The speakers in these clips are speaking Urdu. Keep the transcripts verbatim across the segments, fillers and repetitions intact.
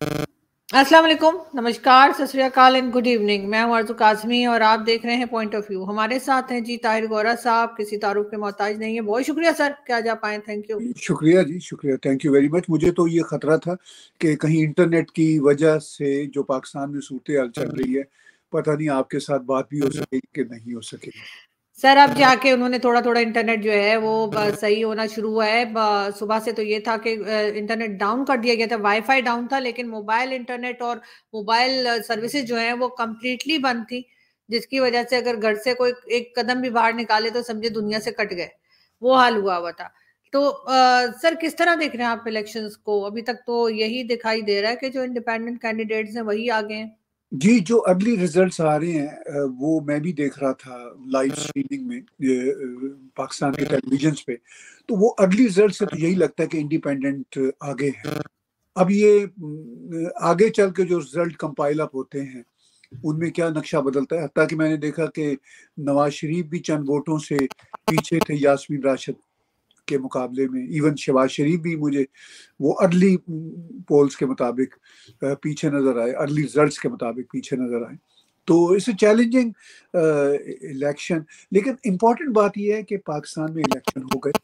السلام علیکم، نمشکار، ست سری اکال اینڈ گڈ ایوننگ. میں ہوں آرزو کاظمی اور آپ دیکھ رہے ہیں پوائنٹ آف ویو. ہمارے ساتھ ہیں جی طاہر گورا صاحب، کسی تعارف کے محتاج نہیں ہے. بہت شکریہ سر کہ آج آپ آئیں. Thank you. شکریہ جی، شکریہ، تھینک یو ویری مچ. مجھے تو یہ خطرہ تھا کہ کہیں انٹرنیٹ کی وجہ سے جو پاکستان میں صورتحال چل رہی ہے، پتہ نہیں آپ کے ساتھ بات بھی ہو سکے گی کہ نہیں ہو سکے گی. سر اب جا کے انہوں نے تھوڑا تھوڑا انٹرنیٹ جو ہے وہ صحیح ہونا شروع ہوا ہے. صبح سے تو یہ تھا کہ انٹرنیٹ ڈاؤن کر دیا گیا تھا، وائی فائی ڈاؤن تھا، لیکن موبائل انٹرنیٹ اور موبائل سروسز جو ہیں وہ کمپلیٹلی بند تھی، جس کی وجہ سے اگر گھر سے کوئی ایک قدم بھی باہر نکالے تو سمجھے دنیا سے کٹ گئے. وہ حال ہوا ہوا تھا. تو سر کس طرح دیکھ رہے ہیں آپ الیکشنز کو؟ ابھی تک تو یہی دکھائی دے رہا ہے کہ جو انڈیپینڈنٹ کینڈیڈیٹس ہیں وہی آگے ہیں. جی، جو ارلی ریزلٹس آ رہے ہیں وہ میں بھی دیکھ رہا تھا لائیو اسٹریمنگ میں پاکستان کے ٹیلی ویژنس پہ، تو وہ ارلی ریزلٹ سے تو یہی لگتا ہے کہ انڈیپینڈنٹ آگے ہے. اب یہ آگے چل کے جو ریزلٹ کمپائل اپ ہوتے ہیں ان میں کیا نقشہ بدلتا ہے. حتیٰ کہ میں نے دیکھا کہ نواز شریف بھی چند ووٹوں سے پیچھے تھے یاسمین راشد کے مقابلے میں. ایون شہباز شریف بھی مجھے وہ ارلی پولز کے مطابق پیچھے نظر آئے، ارلی ریزلٹس کے مطابق پیچھے نظر آئے. تو اس چیلنجنگ الیکشن، لیکن امپورٹنٹ بات یہ ہے کہ پاکستان میں الیکشن ہو گئے،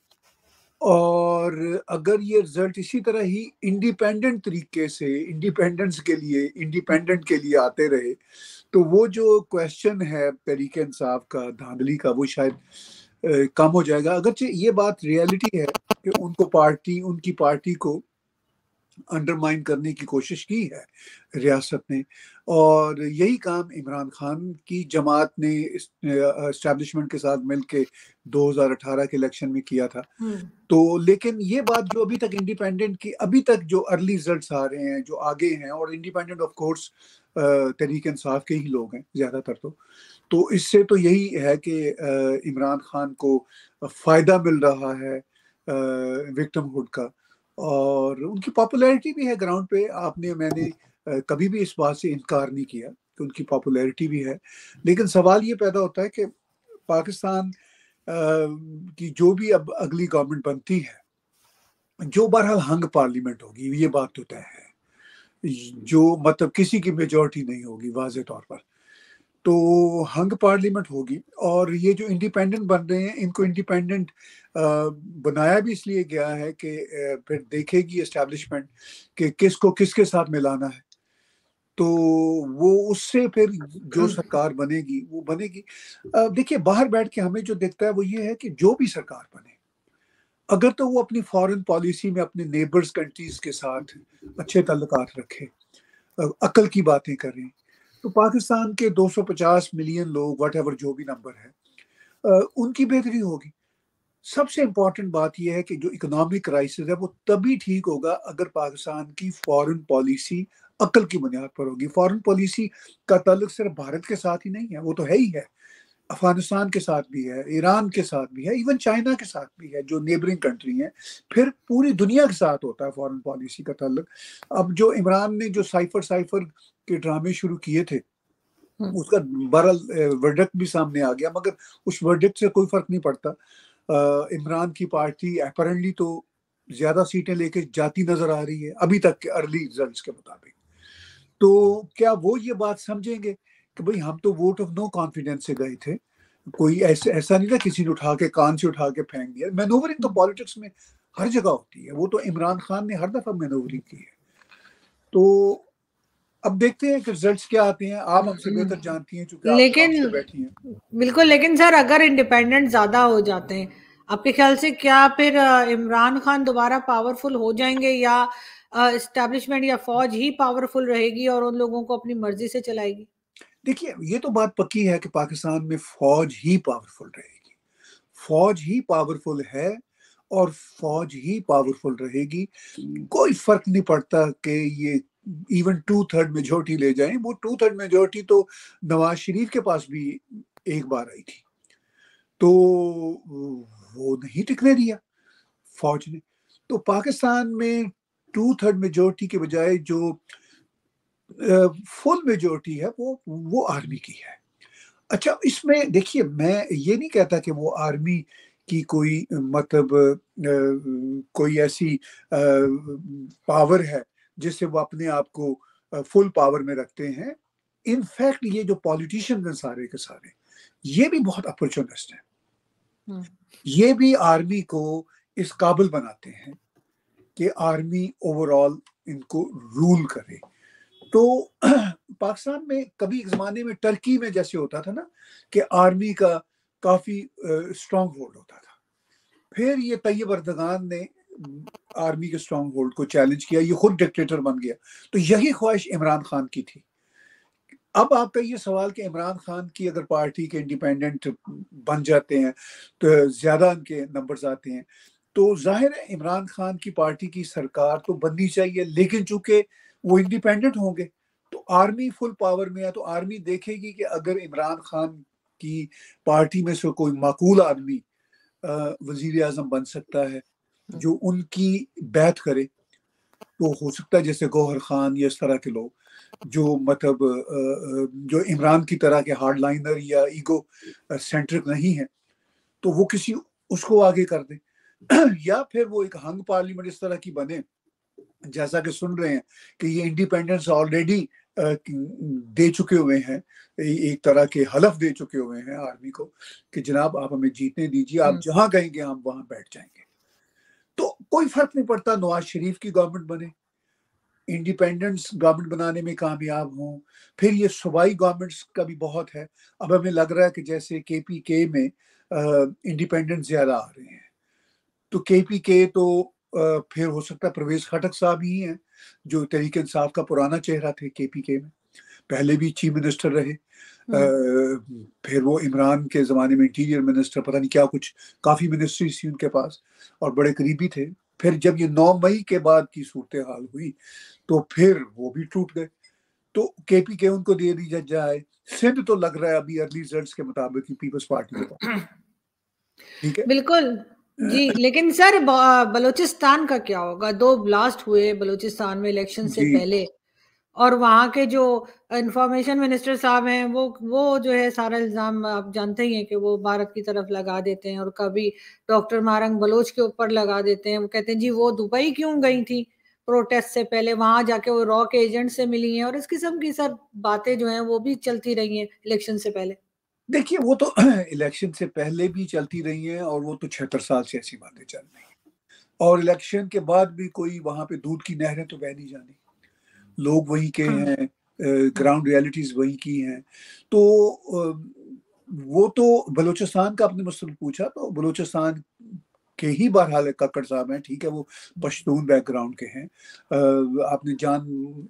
اور اگر یہ رزلٹ اسی طرح ہی انڈیپینڈنٹ طریقے سے انڈیپینڈنس کے لیے انڈیپینڈنٹ کے لیے آتے رہے تو وہ جو کویشچن ہے تحریک انصاف کا، دھاندلی کا، وہ شاید کم ہو جائے گا. اگرچہ یہ بات ریئلٹی ہے کہ ان کو پارٹی ان کی پارٹی کو انڈرمائن کرنے کی کوشش کی ہے ریاست نے، اور یہی کام عمران خان کی جماعت نے اسٹیبلشمنٹ کے ساتھ مل کے دو ہزار اٹھارہ کے الیکشن میں کیا تھا. تو لیکن یہ بات جو ابھی تک انڈیپینڈنٹ کی ابھی تک جو ارلی ریزلٹس آ رہے ہیں جو آگے ہیں، اور independent of course Tehreek Insaf کے ہی لوگ ہیں زیادہ تر، تو تو اس سے تو یہی ہے کہ عمران خان کو فائدہ مل رہا ہے وکٹم ہوڈ کا، اور ان کی پاپولیرٹی بھی ہے گراؤنڈ پہ. آپ نے میں نے کبھی بھی اس بات سے انکار نہیں کیا کہ ان کی پاپولیرٹی بھی ہے. لیکن سوال یہ پیدا ہوتا ہے کہ پاکستان کی جو بھی اب اگلی گورنمنٹ بنتی ہے، جو بہرحال ہنگ پارلیمنٹ ہوگی، یہ بات تو طے ہے، جو مطلب کسی کی میجورٹی نہیں ہوگی واضح طور پر، تو ہنگ پارلیمنٹ ہوگی. اور یہ جو انڈیپینڈنٹ بن رہے ہیں ان کو انڈیپینڈنٹ بنایا بھی اس لیے گیا ہے کہ پھر دیکھے گی اسٹیبلشمنٹ کہ کس کو کس کے ساتھ ملانا ہے، تو وہ اس سے پھر جو سرکار بنے گی وہ بنے گی. دیکھیے باہر بیٹھ کے ہمیں جو دکھتا ہے وہ یہ ہے کہ جو بھی سرکار بنے، اگر تو وہ اپنی فارن پالیسی میں اپنے نیبرز کنٹریز کے ساتھ اچھے تعلقات رکھے، عقل کی باتیں کریں، تو پاکستان کے دو سو پچاس ملین لوگ واٹ ایور جو بھی نمبر ہے ان کی بہتری ہوگی. سب سے امپورٹنٹ بات یہ ہے کہ جو اکنامک کرائسس ہے وہ تبھی ٹھیک ہوگا اگر پاکستان کی فارن پالیسی عقل کی بنیاد پر ہوگی. فارن پالیسی کا تعلق صرف بھارت کے ساتھ ہی نہیں ہے، وہ تو ہے ہی ہے، افغانستان کے ساتھ بھی ہے، ایران کے ساتھ بھی ہے، ایون چائنا کے ساتھ بھی ہے جو نیبرنگ کنٹری ہیں. پھر پوری دنیا کے ساتھ ہوتا ہے فارن پالیسی کا تعلق. اب جو عمران نے جو سائفر سائفر کے ڈرامے شروع کیے تھے اس کا بہرحال ورڈکٹ بھی سامنے آ گیا، مگر اس ورڈکٹ سے کوئی فرق نہیں پڑتا. عمران کی پارٹی اپیرنٹلی تو زیادہ سیٹیں لے کے جاتی نظر آ رہی ہے ابھی تک کے ارلی ریزلٹس کے مطابق. تو کیا وہ یہ بات سمجھیں گے کہ بھئی ہم تو ووٹ آف نو کانفیڈنس سے گئے تھے، کوئی ایسا ایسا نہیں تھا کسی نے اٹھا کے کان سے اٹھا کے پھینک دیا. مینوورنگ تو پالیٹکس میں ہر جگہ ہوتی ہے، وہ تو عمران خان نے ہر دفعہ مینوورنگ کی ہے. تو اب دیکھتے ہیں کہ ریزلٹس کیا آتے ہیں، آپ ہم سے بہتر جانتی ہیں چونکہ آپ لیکن آرام سے بیٹھی ہیں. بالکل، لیکن سر اگر انڈیپینڈنٹ زیادہ ہو جاتے ہیں آپ کے خیال سے کیا پھر عمران خان دوبارہ پاورفل ہو جائیں گے، یا اسٹیبلشمنٹ یا فوج ہی پاورفل رہے گی اور ان لوگوں کو اپنی مرضی سے چلائے گی؟ دیکھیے یہ تو بات پکی ہے کہ پاکستان میں فوج ہی پاورفل رہے گی، فوج ہی پاورفل ہے اور فوج ہی پاورفل رہے گی. کوئی فرق نہیں پڑتا کہ یہ ایون ٹو تھرڈ میجورٹی لے جائیں، وہ ٹو تھرڈ میجورٹی تو نواز شریف کے پاس بھی ایک بار آئی تھی، تو وہ نہیں ٹکنے دیا فوج نے. تو پاکستان میں ٹو تھرڈ میجورٹی کے بجائے جو فل میجورٹی ہے وہ وہ آرمی کی ہے. اچھا اس میں دیکھیے میں یہ نہیں کہتا کہ وہ آرمی کی کوئی مطلب کوئی ایسی پاور ہے جس سے وہ اپنے آپ کو فل پاور میں رکھتے ہیں. انفیکٹ یہ جو پالیٹیشین ہیں سارے کے سارے یہ بھی بہت اپرچونسٹ ہیں. یہ بھی آرمی کو اس قابل بناتے ہیں کہ آرمی اوور آل ان کو رول کرے. تو پاکستان میں کبھی ایک زمانے میں ٹرکی میں جیسے ہوتا تھا نا کہ آرمی کا کافی اسٹرانگ ہولڈ ہوتا تھا. پھر یہ طیب اردگان نے آرمی کے اسٹرانگ ہولڈ کو چیلنج کیا, یہ خود ڈکٹیٹر بن گیا. تو یہی خواہش عمران خان کی تھی. اب آپ کا یہ سوال کہ عمران خان کی اگر پارٹی کے انڈیپینڈنٹ بن جاتے ہیں تو زیادہ ان کے نمبرز آتے ہیں, تو ظاہر ہے عمران خان کی پارٹی کی سرکار تو بننی چاہیے, لیکن چونکہ وہ انڈیپینڈنٹ ہوں گے تو آرمی فل پاور میں ہے, تو آرمی دیکھے گی کہ اگر عمران خان کی پارٹی میں سے کوئی معقول آدمی وزیر اعظم بن سکتا ہے جو ان کی بیعت کرے, تو ہو سکتا ہے جیسے گوہر خان یا اس طرح کے لوگ جو مطلب جو عمران کی طرح کے ہارڈ لائنر یا ایگو سینٹرک نہیں ہیں, تو وہ کسی اس کو آگے کر دیں. یا پھر وہ ایک ہنگ پارلیمنٹ اس طرح کی بنے, جیسا کہ سن رہے ہیں کہ یہ انڈیپینڈنس آلریڈی دے چکے ہوئے ہیں, ایک طرح کے حلف دے چکے ہوئے ہیں آرمی کو کہ جناب آپ ہمیں جیتنے دیجیے, آپ جہاں کہیں گے ہم وہاں بیٹھ جائیں گے. تو کوئی فرق نہیں پڑتا نواز شریف کی گورنمنٹ بنے, انڈیپینڈنس گورنمنٹ بنانے میں کامیاب ہوں. پھر یہ صوبائی گورنمنٹس کا بھی بہت ہے. اب ہمیں لگ رہا ہے کہ جیسے کے پی کے میں انڈیپینڈنس زیادہ آ رہے ہیں, تو کے پی کے تو پھر ہو سکتا ہے پرویز خٹک صاحب ہی ہیں جو تحریک انصاف کا پرانا چہرہ تھے کے پی کے میں, پہلے بھی چیف منسٹر رہے. پھر وہ عمران کے زمانے میں انٹیریئر منسٹر, پتہ نہیں کیا کچھ کافی منسٹریز تھی ان کے پاس اور بڑے قریبی تھے. پھر جب یہ نو مئی کے بعد کی صورتحال ہوئی تو پھر وہ بھی ٹوٹ گئے, تو کے پی کے ان کو دے دی جائے. سندھ تو لگ رہا ہے ابھی ارلی ریزلٹس کے مطابق پیپلز پارٹی کے پاس. ٹھیک ہے بالکل جی. لیکن سر بلوچستان کا کیا ہوگا؟ دو بلاسٹ ہوئے بلوچستان میں الیکشن سے پہلے, اور وہاں کے جو انفارمیشن منسٹر صاحب ہیں وہ وہ جو ہے سارا الزام آپ جانتے ہی ہیں کہ وہ بھارت کی طرف لگا دیتے ہیں, اور کبھی ڈاکٹر مارنگ بلوچ کے اوپر لگا دیتے ہیں. وہ کہتے ہیں جی وہ دبئی کیوں گئی تھی پروٹیسٹ سے پہلے, وہاں جا کے وہ را کے ایجنٹ سے ملی ہیں, اور اس قسم کی سر باتیں جو ہیں وہ بھی چلتی رہی ہیں الیکشن سے پہلے. دیکھیے وہ تو الیکشن سے پہلے بھی چلتی رہی ہیں, اور وہ تو چھہتر سال سے ایسی باتیں چل رہی ہیں, اور الیکشن کے بعد بھی کوئی وہاں پہ دودھ کی نہریں تو بہ نہیں جانی. لوگ وہی کے ہیں, گراؤنڈ ریالٹیز وہی کی ہیں. تو وہ تو بلوچستان کا آپ نے مجھ سے پوچھا, تو بلوچستان کے ہی بہرحال ککڑ صاحب ہیں, ٹھیک ہے, وہ پشتون بیک گراؤنڈ کے ہیں. آپ نے جان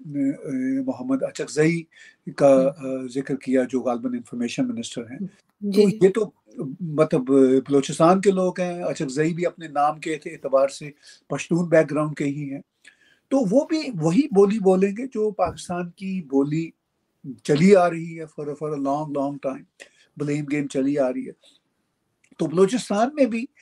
محمد اچکزئی کا ذکر کیا جو غالباً انفارمیشن منسٹر ہیں, تو یہ تو مطلب بلوچستان کے لوگ ہیں. اچکزئی بھی اپنے نام کے اعتبار سے پشتون بیک گراؤنڈ کے ہی ہیں, تو وہ بھی وہی بولی بولیں گے جو پاکستان کی بولی چلی آ رہی ہے for for long long time, blame game چلی آ رہی ہے. تو بلوچستان میں بھی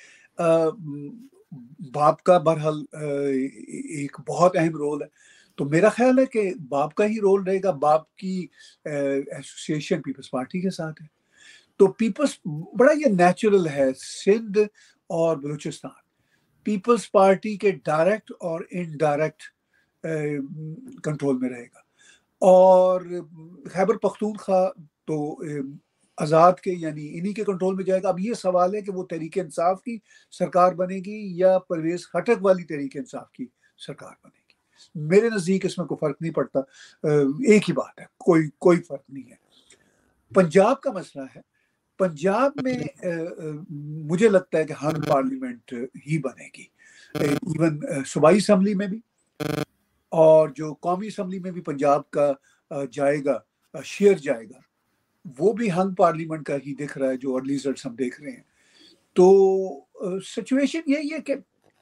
باپ کا بہرحال ایک بہت اہم رول ہے. تو میرا خیال ہے کہ باپ کا ہی رول رہے گا. باپ کی ایسوسیشن پیپلز پارٹی کے ساتھ ہے, تو پیپلز بڑا یہ نیچرل ہے. سندھ اور بلوچستان پیپلز پارٹی کے ڈائریکٹ اور انڈائریکٹ کنٹرول میں رہے گا, اور خیبر پختونخوا تو آزاد کے یعنی انہی کے کنٹرول میں جائے گا. اب یہ سوال ہے کہ وہ تحریک انصاف کی سرکار بنے گی یا پرویز خٹک والی تحریک انصاف کی سرکار بنے گی. میرے نزدیک اس میں کوئی فرق نہیں پڑتا, ایک ہی بات ہے, کوئی کوئی فرق نہیں ہے. پنجاب کا مسئلہ ہے, پنجاب میں مجھے لگتا ہے کہ ہنگ پارلیمنٹ ہی بنے گی, ایون صوبائی اسمبلی میں بھی, اور جو قومی اسمبلی میں بھی پنجاب کا جائے گا, شیئر جائے گا, وہ بھی ہنگ پارلیمنٹ کا ہی دکھ رہا ہے جو ارلی ریزلٹس ہم دیکھ رہے ہیں. تو سچویشن یہی ہے کہ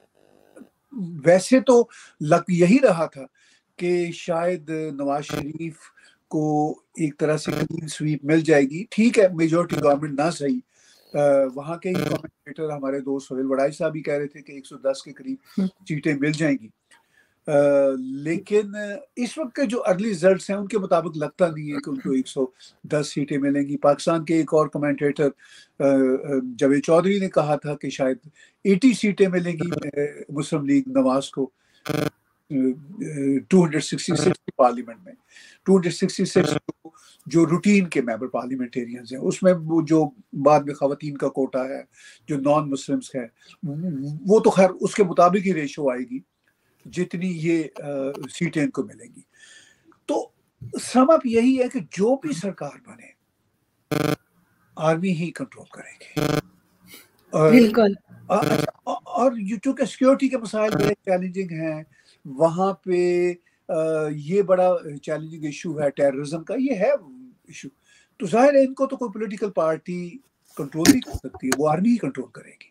ویسے تو لگ یہی رہا تھا کہ شاید نواز شریف کو ایک طرح سے کلین سویپ مل جائے گی. ٹھیک ہے, میجورٹی گورنمنٹ نہ صحیح, وہاں کے ہی کمنٹیٹر ہمارے دوست سہیل وڑائی صاحب بھی کہہ رہے تھے کہ ایک سو دس کے قریب سیٹیں مل جائیں گی, لیکن اس وقت کے جو ارلی ریزلٹس ہیں ان کے مطابق لگتا نہیں ہے کہ ان کو ایک سو دس سیٹیں ملیں گی. پاکستان کے ایک اور کمنٹیٹر جاوید چودھری نے کہا تھا کہ شاید اسی سیٹیں ملیں گی مسلم لیگ نواز کو. Two hundred sixty six parliament میں ٹو ہنڈریڈ سکسٹی سکس جو روٹین کے ممبر پارلیمنٹیرینز ہیں، اس میں وہ جو بعد میں خواتین کا کوٹا ہے، جو نان مسلمس ہے، وہ تو خیر اس کے مطابق ہی ریشو آئے گی جتنی یہ سیٹیں ان کو ملیں گی. تو سم اپ یہی ہے کہ جو بھی سرکار بنے آرمی ہی کنٹرول کرے گی. بالکل. اور چونکہ سیکورٹی کے مسائل بڑے چیلنجنگ ہیں وہاں پہ، یہ بڑا چیلنجنگ ایشو ہے ٹیررزم کا، یہ ہے ایشو. تو ظاہر ہے ان کو تو کوئی پولیٹیکل پارٹی کنٹرول نہیں کر سکتی، وہ آرمی ہی کنٹرول کرے گی.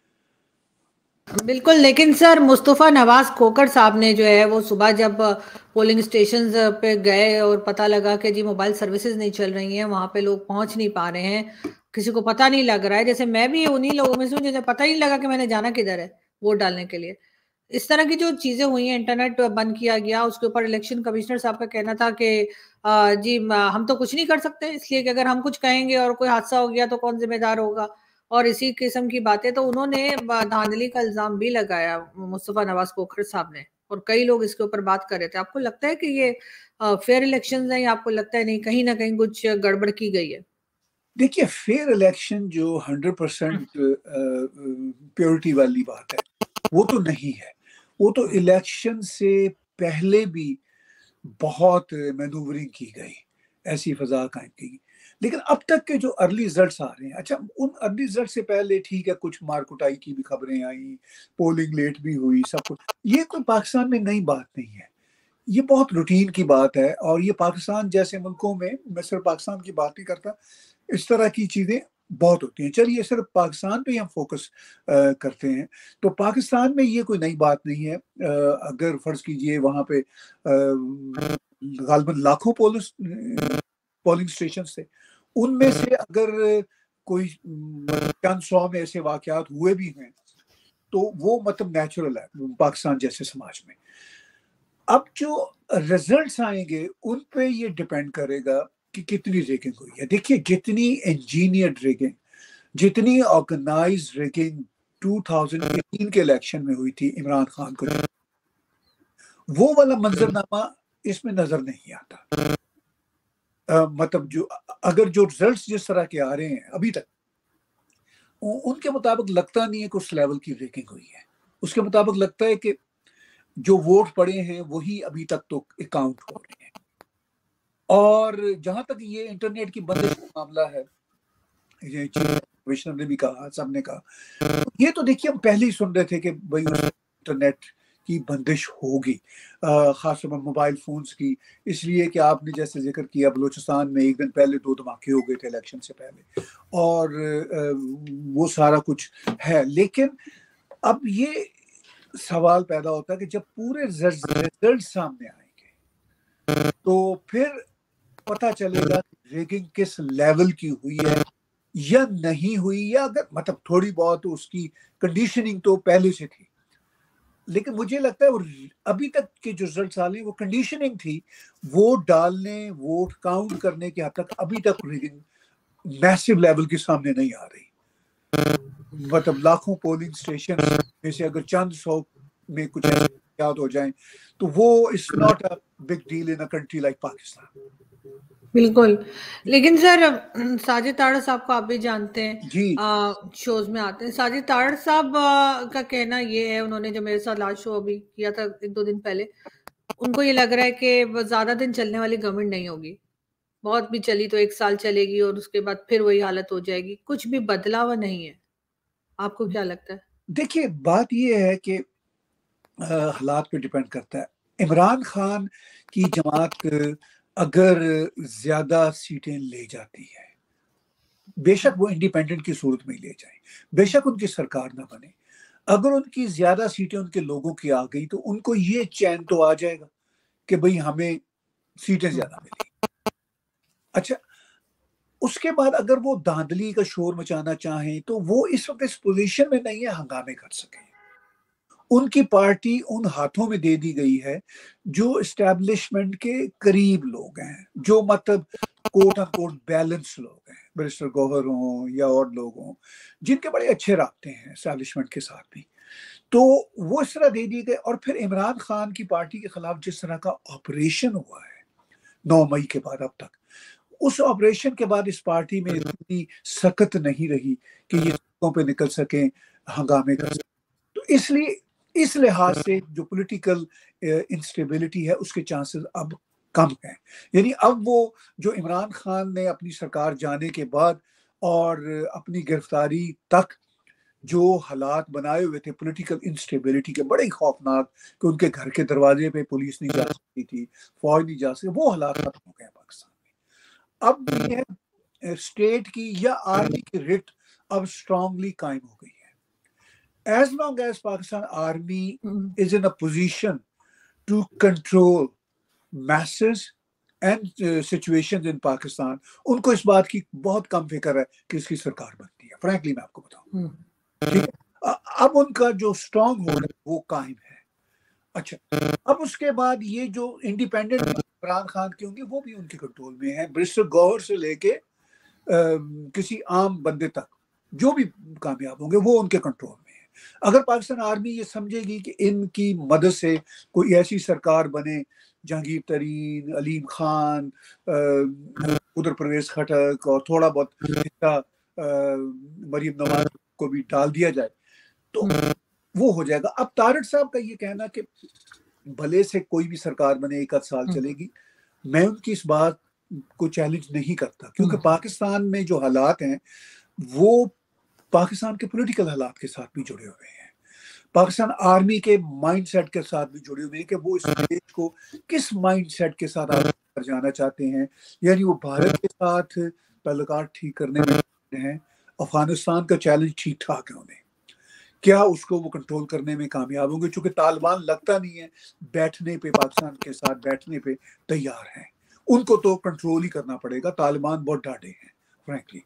بالکل. لیکن سر مصطفیٰ نواز کھوکھر صاحب نے جو ہے وہ صبح جب پولنگ اسٹیشنز پہ گئے اور پتہ لگا کہ جی موبائل سروسز نہیں چل رہی ہیں، وہاں پہ لوگ پہنچ نہیں پا رہے ہیں، کسی کو پتہ نہیں لگ رہا ہے، جیسے میں بھی انہی لوگوں میں سے ہوں جسے پتہ ہی نہیں لگا کہ میں نے جانا کدھر ہے ووٹ ڈالنے کے لیے. اس طرح کی جو چیزیں ہوئی ہیں، انٹرنیٹ بند کیا گیا، اس کے اوپر الیکشن کمشنر صاحب کا کہنا تھا کہ جی ہم تو کچھ نہیں کر سکتے، اس لیے کہ اگر ہم کچھ کہیں گے اور کوئی حادثہ ہو گیا تو کون ذمہ دار ہوگا، اور اسی قسم کی باتیں. تو انہوں نے دھاندلی کا الزام بھی لگایا مصطفیٰ نواز کھوکھر صاحب نے، اور کئی لوگ اس کے اوپر بات کر رہے تھے. آپ کو لگتا ہے کہ یہ فیئر الیکشنز ہیں یا آپ کو لگتا ہے نہیں کہیں نہ کہیں کچھ گڑبڑ کی گئی ہے؟ دیکھیے فیئر الیکشن جو ہنڈریڈ پرسینٹ پیورٹی والی بات ہے وہ تو نہیں ہے. وہ تو الیکشن سے پہلے بھی بہت مینوورنگ کی گئی، ایسی فضا قائم کی گئی. لیکن اب تک کے جو ارلی رزلٹس آ رہے ہیں، اچھا ان ارلی رزلٹ سے پہلے ٹھیک ہے کچھ مار کٹائی کی بھی خبریں آئیں، پولنگ لیٹ بھی ہوئی، سب کچھ، یہ کوئی پاکستان میں نئی بات نہیں ہے، یہ بہت روٹین کی بات ہے. اور یہ پاکستان جیسے ملکوں میں، میں صرف پاکستان کی بات نہیں کرتا، اس طرح کی چیزیں بہت ہوتی ہیں. چلیے صرف پاکستان پہ ہی ہم فوکس کرتے ہیں، تو پاکستان میں یہ کوئی نئی بات نہیں ہے. اگر فرض کیجئے وہاں پہ غالباً لاکھوں پولس پولنگ اسٹیشنز تھے، ان میں سے اگر کوئی چند سو میں ایسے واقعات ہوئے بھی ہیں تو وہ مطلب نیچرل ہے پاکستان جیسے سماج میں. اب جو ریزلٹس آئیں گے ان پہ یہ ڈیپینڈ کرے گا کہ کتنی ریگنگ ہوئی ہے. دیکھیے جتنی انجینئرڈ ریگنگ، جتنی organise rigging two thousand eighteen کے الیکشن میں ہوئی تھی عمران خان کو، وہ والا منظرنامہ اس میں نظر نہیں آتا. مطلب جو اگر جو ریزلٹس جس طرح کے آ رہے ہیں ابھی تک، ان کے مطابق لگتا نہیں ہے کہ اس لیول کی ریگنگ ہوئی ہے. اس کے مطابق لگتا ہے کہ جو ووٹ پڑے ہیں وہی ابھی تک تو اکاؤنٹ ہو رہے ہیں. اور جہاں تک یہ انٹرنیٹ کی بندش کا معاملہ ہے، یہ کمشنر نے بھی کہا، سب نے کہا، یہ تو دیکھیے ہم پہلے ہی سن رہے تھے کہ بھائی انٹرنیٹ کی بندش ہوگی، خاص طور پر موبائل فونز کی، اس لیے کہ آپ نے جیسے ذکر کیا بلوچستان میں ایک دن پہلے دو دھماکے ہو گئے تھے الیکشن سے پہلے، اور وہ سارا کچھ ہے. لیکن اب یہ سوال پیدا ہوتا ہے کہ جب پورے رزلٹ سامنے آئیں گے تو پھر پتہ چلے گا ریگنگ کس لیول کی ہوئی ہے یا نہیں ہوئی، یا اگر مطلب تھوڑی بہت اس کی کنڈیشننگ تو پہلے سے تھی. لیکن مجھے لگتا ہے ابھی تک کے جو رزلٹس آ رہے ہیں وہ کنڈیشننگ تھی، ووٹ ڈالنے، ووٹ کاؤنٹ کرنے کے حد تک ابھی تک ریگنگ میسو لیول کے سامنے نہیں آ رہی. مطلب لاکھوں پولنگ اسٹیشن میں سے اگر چند سو میں کچھ یاد ہو جائیں تو وہ it's not a big deal in a country like Pakistan. بالکل. لیکن سر ساجد تارڑ صاحب کو آپ بھی جانتے ہیں، جی شوز میں آتے ہیں. ساجد تارڑ صاحب کا کہنا یہ ہے، انہوں نے جو میرے ساتھ لاسٹ شو ابھی کیا تھا ایک دو دن پہلے، ان کو یہ لگ رہا ہے کہ زیادہ دن چلنے والی گورنمنٹ نہیں ہوگی، بہت بھی چلی تو ایک سال چلے گی اور اس کے بعد پھر وہی حالت ہو جائے گی، کچھ بھی بدلا ہوا نہیں ہے. آپ کو کیا لگتا ہے؟ دیکھیے بات یہ ہے کہ حالات پہ ڈیپینڈ کرتا ہے. عمران خان کی جماعت اگر زیادہ سیٹیں لے جاتی ہے، بے شک وہ انڈیپینڈنٹ کی صورت میں لے جائیں، بے شک ان کی سرکار نہ بنے، اگر ان کی زیادہ سیٹیں ان کے لوگوں کی آ گئی تو ان کو یہ چین تو آ جائے گا کہ بھئی ہمیں سیٹیں زیادہ ملیں. اچھا اس کے بعد اگر وہ دھاندلی کا شور مچانا چاہیں تو وہ اس وقت اس پوزیشن میں نہیں ہے ہنگامے کر سکیں. ان کی پارٹی ان ہاتھوں میں دے دی گئی ہے جو اسٹیبلشمنٹ کے قریب لوگ ہیں، جو مطلب کوٹ ان کوٹ بیلنس لوگ ہیں، برسٹر گوہر ہوں یا اور لوگ ہوں جن کے بڑے اچھے رابطے ہیں اسٹیبلشمنٹ کے ساتھ بھی. تو وہ اس طرح دے دیے گئے. اور پھر عمران خان کی پارٹی کے خلاف جس طرح کا آپریشن ہوا ہے نو مئی کے بعد اب تک, اس آپریشن کے بعد اس پارٹی میں اتنی سخت نہیں رہی کہ یہ سڑکوں پہ نکل سکیں, ہنگامے کر سکیں. تو اس لیے اس لحاظ سے جو پولیٹیکل انسٹیبلٹی ہے اس کے چانسز اب کم ہیں. یعنی اب وہ جو عمران خان نے اپنی سرکار جانے کے بعد اور اپنی گرفتاری تک جو حالات بنائے ہوئے تھے پولیٹیکل انسٹیبلٹی کے, بڑے خوفناک, کہ ان کے گھر کے دروازے پہ پولیس نہیں جا سکتی تھی, فوج نہیں جا سکتی, وہ حالات ختم ہو گئے پاکستان میں. اب یہ اسٹیٹ کی یا آرمی کی رٹ اب اسٹرانگلی قائم ہو گئی ہے. As long as Pakistan Army is in a position to control masses and uh, situations in Pakistan, ان کو اس بات کی بہت کم فکر ہے کہ اس کی سرکار بنتی ہے. فرینکلی میں آپ کو بتاؤں, ٹھیک ہے, اب ان کا جو اسٹرانگ ہولڈ ہے وہ قائم ہے. اچھا, اب اس کے بعد یہ جو انڈیپینڈنٹ عمران خان کے ہوں گے وہ بھی ان کے کنٹرول میں ہیں, برسٹر گوہر سے لے کے کسی عام بندے تک جو بھی کامیاب ہوں گے وہ ان کے کنٹرول میں. اگر پاکستان آرمی یہ سمجھے گی کہ ان کی مدد سے کوئی ایسی سرکار بنے, جہانگیر ترین, علیم خان, ادھر پرویز خٹک اور تھوڑا بہت حصہ مریم نواز کو بھی ڈال دیا جائے, تو وہ ہو جائے گا. اب طارق صاحب کا یہ کہنا کہ بھلے سے کوئی بھی سرکار بنے ایک آدھ سال چلے گی, میں ان کی اس بات کو چیلنج نہیں کرتا, کیونکہ پاکستان میں جو حالات ہیں وہ پاکستان کے پولیٹیکل حالات کے ساتھ بھی جڑے ہوئے ہیں, پاکستان آرمی کے مائنڈ سیٹ کے ساتھ بھی جڑے ہوئے ہیں کہ وہ اس دیش کو کس مائنڈ سیٹ کے ساتھ آگے کر جانا چاہتے ہیں. یعنی وہ بھارت کے ساتھ تعلقات ٹھیک کرنے میں ہیں, افغانستان کا چیلنج ٹھیک ٹھاک ہے انہیں, کیا اس کو وہ کنٹرول کرنے میں کامیاب ہوں گے؟ چونکہ طالبان لگتا نہیں ہے بیٹھنے پہ پاکستان کے ساتھ بیٹھنے پہ تیار ہیں, ان کو تو کنٹرول ہی کرنا پڑے گا. طالبان بہت ڈاڈے ہیں فرینکلی,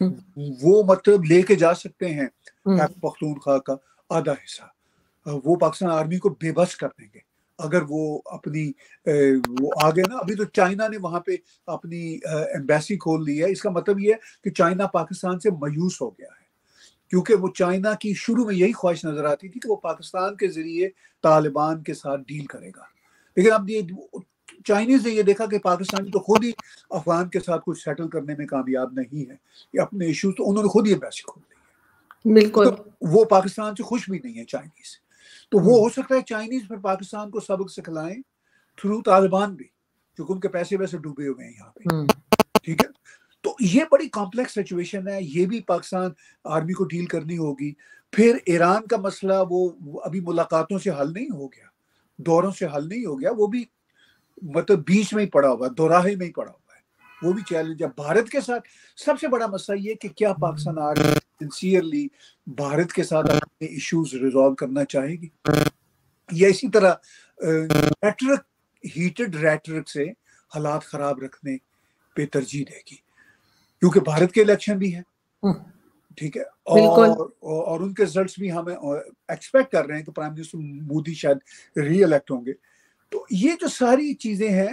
وہ مطلب لے کے جا سکتے ہیں پختونخوا کا آدھا حصہ, وہ پاکستان آرمی کو بے بس کر دیں گے اگر وہ اپنی وہ آگے نا. ابھی تو چائنا نے وہاں پہ اپنی ایمبیسی کھول لی ہے, اس کا مطلب یہ ہے کہ چائنا پاکستان سے مایوس ہو گیا ہے, کیونکہ وہ چائنا کی شروع میں یہی خواہش نظر آتی تھی کہ وہ پاکستان کے ذریعے طالبان کے ساتھ ڈیل کرے گا. لیکن اب یہ چائنیز نے یہ دیکھا کہ پاکستانی تو خود ہی افغان کے ساتھ کچھ سیٹل کرنے میں کامیاب نہیں ہے, یہ اپنے ایشوز تو انہوں نے خود ہی ایمبیسی کھول لی ہے. بالکل, وہ پاکستان سے خوش بھی نہیں ہے چائنیز, تو وہ ہو سکتا ہے چائنیز پھر پاکستان کو سبق سکھلائیں تھرو طالبان بھی, کیونکہ ان کے پیسے ویسے ڈوبے ہوئے ہیں یہاں پہ, ٹھیک ہے. تو یہ بڑی کمپلیکس سچویشن ہے, یہ بھی پاکستان آرمی کو ڈیل کرنی ہوگی. پھر ایران کا مسئلہ وہ ابھی ملاقاتوں سے حل نہیں ہو گیا, دوروں سے حل نہیں ہو گیا, وہ بھی مطلب بیچ میں ہی پڑا ہوا ہے, دوراہے میں ہی پڑا ہوا ہے, وہ بھی چیلنج ہے. بھارت کے ساتھ سب سے بڑا مسئلہ یہ کہ کیا پاکستان آرمی سنسیئرلی بھارت کے ساتھ اپنے ایشوز ریزالو کرنا چاہے گی, یا اسی طرح ریٹرک ہیٹڈ ریٹرک سے حالات خراب رکھنے پہ ترجیح دے گی, کیونکہ بھارت کے الیکشن بھی ہیں, ٹھیک ہے, اور اور ان کے رزلٹس بھی ہمیں ایکسپیکٹ کر رہے ہیں کہ پرائم منسٹر مودی شاید ری الیکٹ ہوں گے. تو یہ جو ساری چیزیں ہیں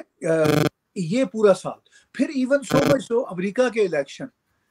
یہ پورا سال, پھر ایون سو مچ سو امریکہ کے الیکشن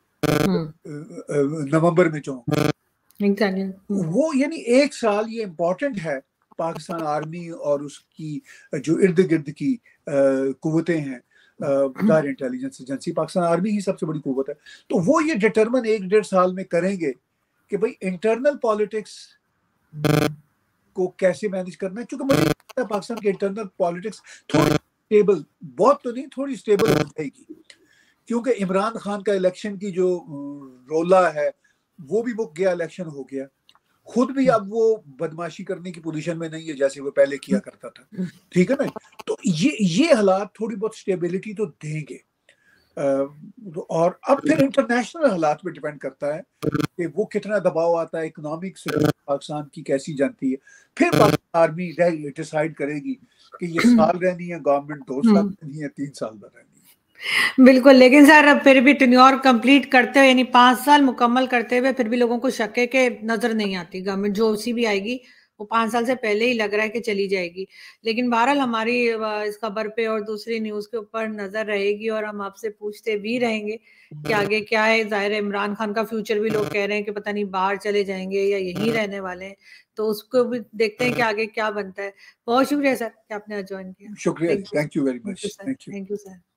نومبر میں جو وہ, یعنی ایک سال یہ امپورٹنٹ ہے پاکستان آرمی اور اس کی جو ارد گرد کی قوتیں ہیں, ظاہر انٹیلیجنس ایجنسی پاکستان آرمی ہی سب سے بڑی قوت ہے. تو وہ یہ ڈٹرمن ایک ڈیڑھ سال میں کریں گے کہ بھئی انٹرنل پالیٹکس کو کیسے مینج کرنا ہے, چونکہ مجھے لگتا ہے پاکستان کے انٹرنل پالیٹکس تھوڑی اسٹیبل, بہت تو نہیں, تھوڑی اسٹیبل ہو جائے گی, کیونکہ عمران خان کا الیکشن کی جو رولا ہے وہ بھی مک گیا, الیکشن ہو گیا, خود بھی اب وہ بدماشی کرنے کی پوزیشن میں نہیں ہے جیسے وہ پہلے کیا کرتا تھا, ٹھیک ہے نا. تو یہ یہ حالات تھوڑی بہت اسٹیبلٹی تو دیں گے, اور اب پھر انٹرنیشنل حالات پہ ڈیپینڈ کرتا ہے کہ وہ کتنا دباؤ آتا ہے, اکنامک سچویشن پاکستان کی کیسی جانتی ہے. پھر پاکستان آرمی ڈیسائیڈ کرے گی کہ یہ سال رہنی ہے گورنمنٹ, دو سال رہنی ہے, تین سال میں رہنی ہے. بالکل, لیکن سر اب پھر بھی ٹینیور کمپلیٹ کرتے ہوئے یعنی پانچ سال مکمل کرتے ہوئے پھر بھی لوگوں کو شک ہے کہ نظر نہیں آتی گورنمنٹ جو سی بھی آئے گی وہ پانچ سال سے پہلے ہی لگ رہا ہے کہ چلی جائے گی. لیکن بہرحال ہماری اس خبر پہ اور دوسری نیوز کے اوپر نظر رہے گی اور ہم آپ سے پوچھتے بھی رہیں گے کہ آگے کیا ہے. ظاہر عمران خان کا فیوچر بھی لوگ کہہ رہے ہیں کہ پتہ نہیں باہر چلے جائیں گے یا یہیں رہنے والے ہیں, تو اس کو بھی دیکھتے ہیں کہ آگے کیا بنتا ہے. بہت شکریہ سر کہ آپ نے جوائن کیا. شکریہ, thank you very much. Thank you sir.